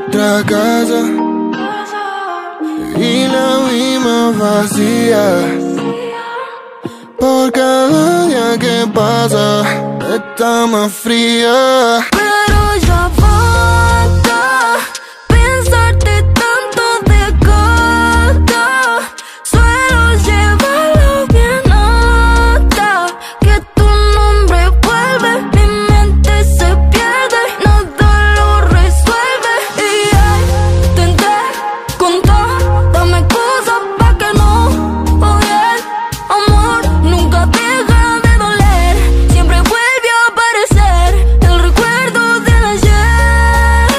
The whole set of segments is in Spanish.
otra casa y la vimos vacía. Por cada día que pasa está más fría. Pero ya basta pensarte tanto de gata. Suelo llevarlo bien alta, que tu nombre vuelve, mi mente se pierde, nada lo resuelve. Y intenté con todas cosas pa' que no odie. Amor nunca deja de doler, siempre vuelve a aparecer el recuerdo del ayer.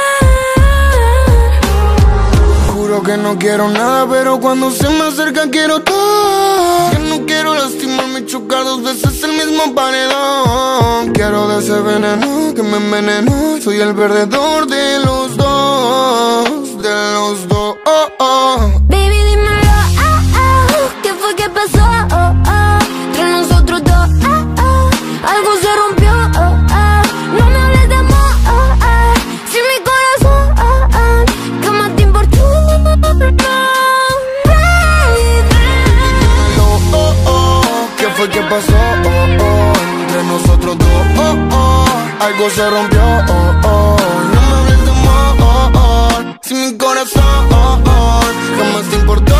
Juro que no quiero nada, pero cuando se me acerca quiero todo. Que no quiero lastimarme y chocar dos veces el mismo paredón. Quiero de ese veneno que me envenenó. Soy el perdedor de los dos, de los dos. Baby, dímelo, ¿qué fue que pasó? Entre nosotros dos, algo se rompió. No me hables de amor, si mi corazón jamás te importó. ¿Qué fue que pasó? Entre nosotros dos, algo se rompió. No me hables de amor, si mi corazón jamás te importó.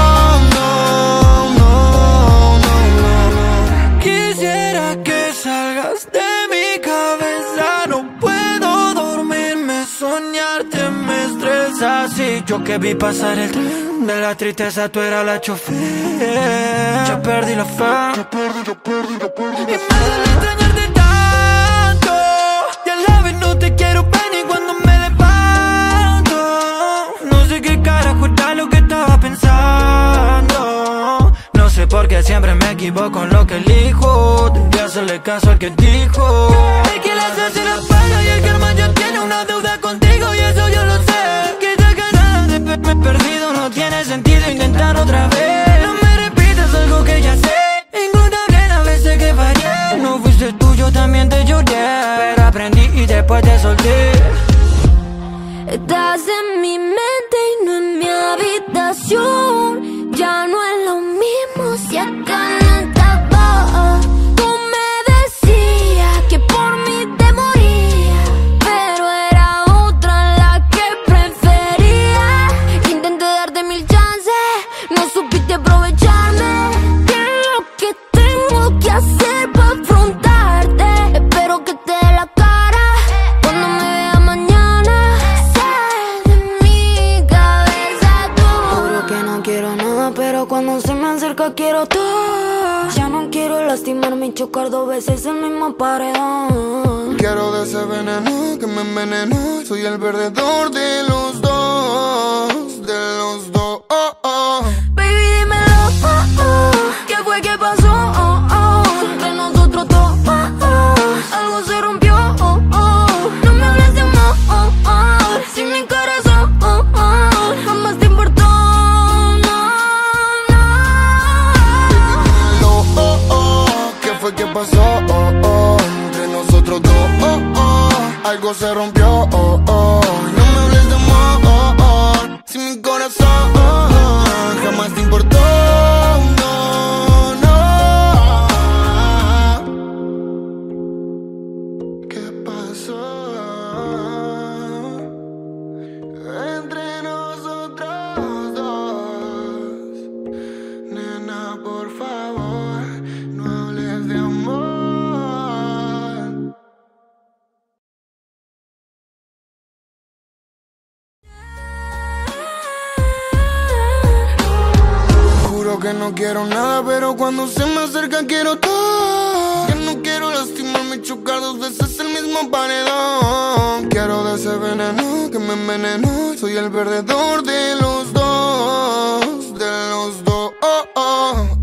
Quisiera que salgas de mi cabeza, no puedo dormirme, soñarte me estresa. Así yo que vi pasar el tren de la tristeza, tú eras la chofer. Ya perdí la fe, y me duele extrañarte tanto. Y a la vez no te quiero ver ni cuando me levanto. No sé qué carajo era lo que estaba pensando. No sé por qué siempre me equivoco en lo que elijo. Tendría que hacerle caso al que dijo. El que la hace la paga y el karma ya tiene una deuda contigo, y eso yo lo sé. Quizá ganas de verme perdido, no tiene sentido intentar otra vez. No me repitas algo que ya sé. Incontable las veces que fallé. No fuiste tú, yo también te lloré, pero aprendí y después te solté. Estás en mi mente y no en mi habitación. Ya no es lo mismo si acá no estaba. Tú me decías que por mí te moría, pero era otra la que prefería. Intenté darte mil chances, no supiste aprovecharme. ¿Qué es lo que tengo que hacer para afrontarte? Espero que te dé la cara cuando me vea mañana. Sal de mi cabeza tú. Juro que no quiero nada, pero cuando se me acerca quiero todo. Ya no quiero lastimarme y chocar dos veces el mismo paredón. Quiero de ese veneno que me envenenó. Soy el perdedor de los dos, de los dos. Baby, dímelo, ¿qué fue que pasó? Entre nosotros dos, algo se rompió. No me hables de amor, si mi corazón jamás te importó. ¿Qué fue que pasó? Entre nosotros dos, algo se rompió. No me hables de amor, si mi corazón jamás te importó. ¿Qué pasó entre nosotros dos? Nena, por favor, no hables de amor. Juro que no quiero nada, pero cuando se me acerca quiero todo. Que no quiero lastimarme y chocar dos veces el mismo paredón. Quiero de ese veneno que me envenenó. Soy el perdedor de los dos, de los dos.